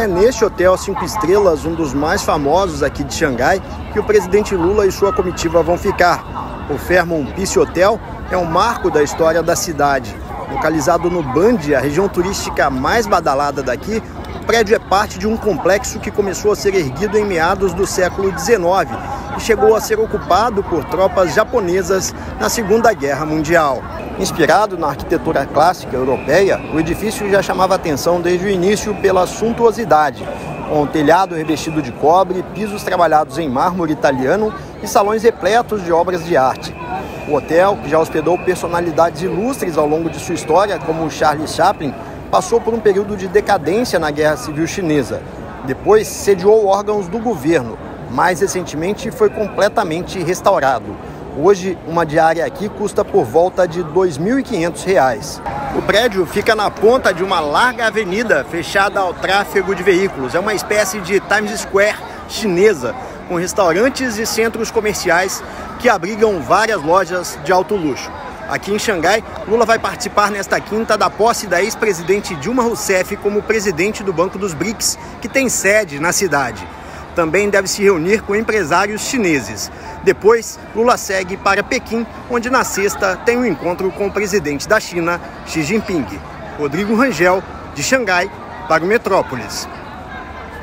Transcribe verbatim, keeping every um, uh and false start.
É neste hotel cinco estrelas, um dos mais famosos aqui de Xangai, que o presidente Lula e sua comitiva vão ficar. O Fairmont Peace Hotel é um marco da história da cidade. Localizado no Bandi, a região turística mais badalada daqui, o prédio é parte de um complexo que começou a ser erguido em meados do século dezenove e chegou a ser ocupado por tropas japonesas na Segunda Guerra Mundial. Inspirado na arquitetura clássica europeia, o edifício já chamava atenção desde o início pela suntuosidade, com telhado revestido de cobre, pisos trabalhados em mármore italiano e salões repletos de obras de arte. O hotel, que já hospedou personalidades ilustres ao longo de sua história, como Charlie Chaplin, passou por um período de decadência na Guerra Civil Chinesa. Depois, sediou órgãos do governo. Mais recentemente, foi completamente restaurado. Hoje, uma diária aqui custa por volta de dois mil e quinhentos reais. O prédio fica na ponta de uma larga avenida fechada ao tráfego de veículos. É uma espécie de Times Square chinesa, com restaurantes e centros comerciais que abrigam várias lojas de alto luxo. Aqui em Xangai, Lula vai participar nesta quinta da posse da ex-presidente Dilma Rousseff como presidente do Banco dos B R I C S, que tem sede na cidade. Também deve se reunir com empresários chineses. Depois, Lula segue para Pequim, onde na sexta tem um encontro com o presidente da China, Xi Jinping. Rodrigo Rangel, de Xangai, para o Metrópolis.